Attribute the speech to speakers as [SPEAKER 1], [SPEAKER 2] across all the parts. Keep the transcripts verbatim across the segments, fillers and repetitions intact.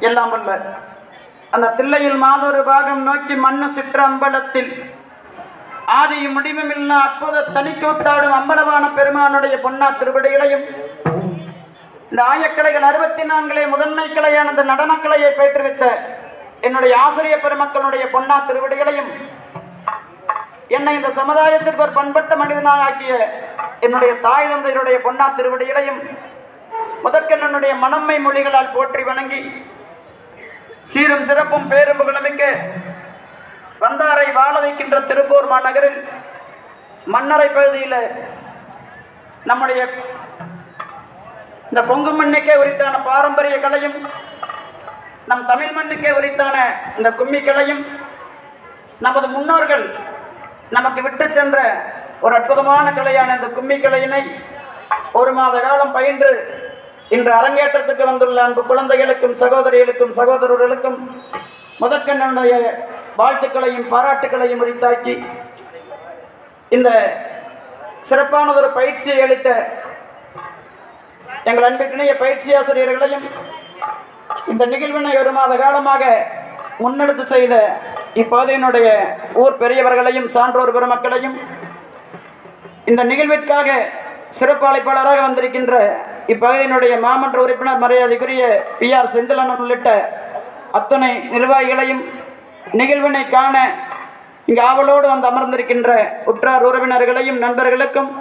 [SPEAKER 1] எல்லாம் வல்ல அந்த தில்லையில் மாதொரு பாகம் நோக்கி மண்ணு சிற்ற அம்பலத்தில் ஆதியும் முடிவுமில்லா அற்புத தனிக்கூத்தாடும் அம்பலவான பெருமானுடைய பொன்னா திருவடிகளையும் இந்த ஆயக்கலைகள் அறுபத்தி நான்கிலே முதன்மை கலையான அந்த நடனக்கலையை பயிற்றுவித்த என்னுடைய ஆசிரியர் பெருமக்களுடைய பொன்னா திருவடிகளையும் என்னை இந்த சமுதாயத்திற்கு ஒரு பண்பட்ட மனிதனாக ஆக்கிய என்னுடைய தாய் தந்தையருடைய பொன்னா திருவடிகளையும் முதற்கென் என்னுடைய மனம்மை மொழிகளால் போற்றி வணங்கி சீரும் சிறப்பும் பேரும் புகழமிக்க வந்தாரை வாழ வைக்கின்ற திருப்பூர் மாநகரில் மன்னரை பகுதியில் நம்முடைய இந்த கொங்கு மண்ணுக்கே உரித்தான பாரம்பரிய கலையும் நம் தமிழ் மண்ணுக்கே உரித்தான இந்த கும்மி கலையும் நமது முன்னோர்கள் நமக்கு விட்டு சென்ற ஒரு அற்புதமான கலையான இந்த கும்மி கலையினை ஒரு மாத காலம் பயின்று இன்று அரங்கேற்றத்துக்கு வந்துள்ள அன்பு குழந்தைகளுக்கும் சகோதரிகளுக்கும் சகோதரர்களுக்கும் முதற்கண்ணுடைய வாழ்த்துக்களையும் பாராட்டுக்களையும் உரித்தாக்கி இந்த சிறப்பானதொரு பயிற்சியை அளித்த எங்கள் அன்பிற்கிணைய பயிற்சி ஆசிரியர்களையும் இந்த நிகழ்வினை ஒரு மாத காலமாக முன்னெடுத்து செய்த இப்பகுதியினுடைய ஊர் பெரியவர்களையும் சான்றோர் பெருமக்களையும் இந்த நிகழ்விற்காக சிறப்பு அழைப்பாளராக வந்திருக்கின்ற இப்பகுதியினுடைய மாமன்ற உறுப்பினர் மரியாதைக்குரிய பி ஆர் செந்திலன் உள்ளிட்ட அத்தனை நிர்வாகிகளையும் நிகழ்வினை காண இங்கு ஆவலோடு வந்து அமர்ந்திருக்கின்ற உற்றார் உறவினர்களையும் நண்பர்களுக்கும்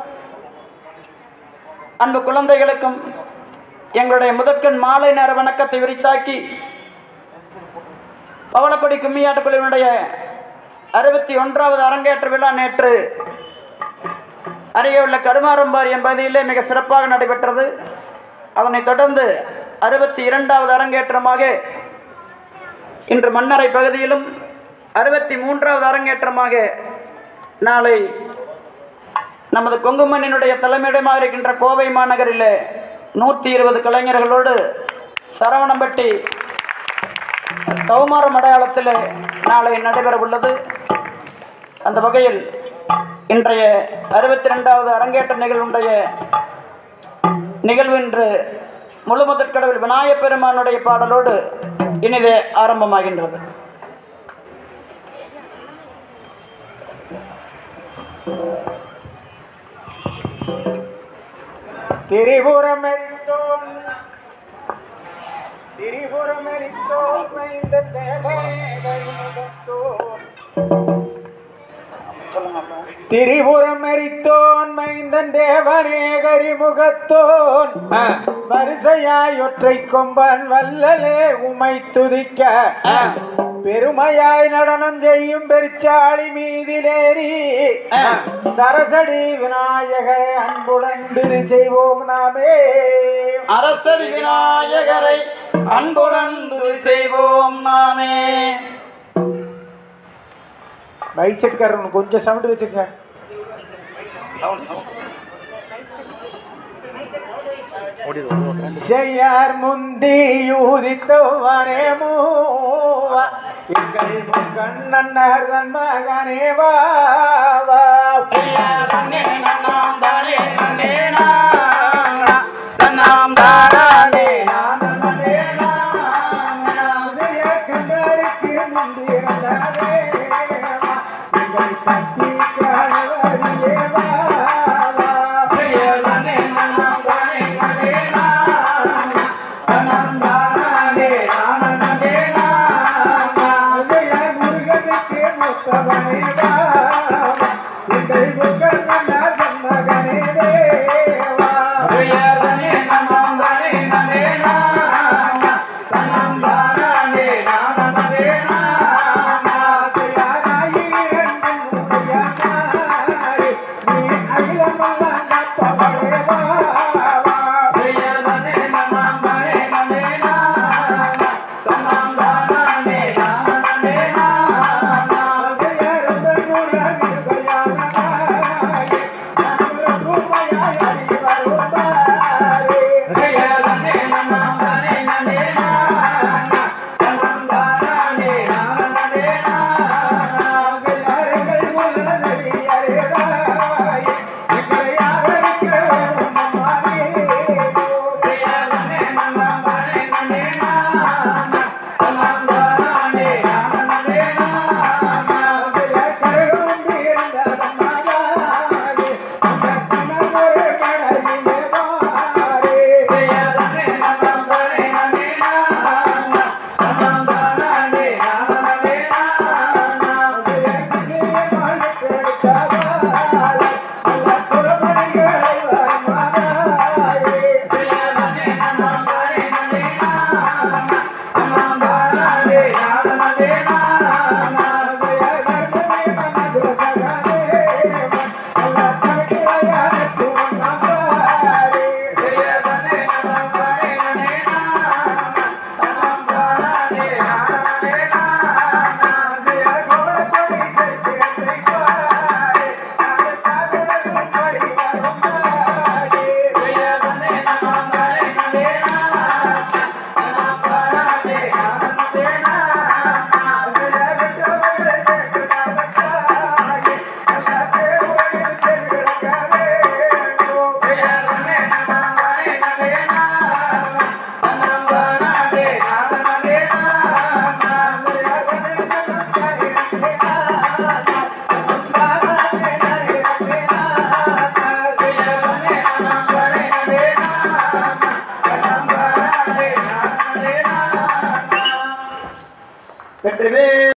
[SPEAKER 1] அன்பு குழந்தைகளுக்கும் எங்களுடைய முதற்கண் மாலை நேர வணக்கத்தை உரித்தாக்கி பவளக்கொடி கும்மியாட்டு குழுவினுடைய அறுபத்தி ஒன்றாவது அரங்கேற்ற விழா நேற்று அருகே உள்ள கருமாரம்பாரியம் பகுதியிலே மிக சிறப்பாக நடைபெற்றது. அதனைத் தொடர்ந்து அறுபத்தி இரண்டாவது அரங்கேற்றமாக இன்று மன்னரை பகுதியிலும் அறுபத்தி மூன்றாவது அரங்கேற்றமாக நாளை நமது கொங்குமண்ணினுடைய தலைமையிடமாக இருக்கின்ற கோவை மாநகரில் நூற்றி இருபது கலைஞர்களோடு சரவணம்பட்டி கௌமாரம் அடையாளத்தில் நாளை நடைபெற உள்ளது. அந்த வகையில் இன்றைய அறுபத்தி ரெண்டாவது அரங்கேற்ற நிகழ்வுடைய நிகழ்வு இன்று முழு முதற் கடவுள் விநாயகப் பெருமானுடைய பாடலோடு இனிதே ஆரம்பமாகின்றது.
[SPEAKER 2] திரிபுரமெரித்தோன் திரிபுரமெரித்தோன் மைந்த தேவனேகரிமுகத்தோன் திரிபுரமெரித்தோன் மைந்தன் தேவனேகரிமுகத்தோன் வரிசையாய் ஒற்றை கொம்பன் வல்லலே உமை துதிக்க பெருமையாய் நடனம் செய்யும் பெருச்சாளி மீதிலேறி அரசடி விநாயகரை அன்புடன் திரு செய்வோம் நாமே.
[SPEAKER 1] அரசடி விநாயகரை அன்புடன் திரு செய்வோம் நாமே.
[SPEAKER 2] பைசெட்காரன் கொஞ்சம் சவுண்ட் வச்சுக்க. செய்யார் முந்தி யூதித்தோவரே மூவா எங்கள் கண்ணன்னார் தன் மகனே வா
[SPEAKER 1] செய்யார்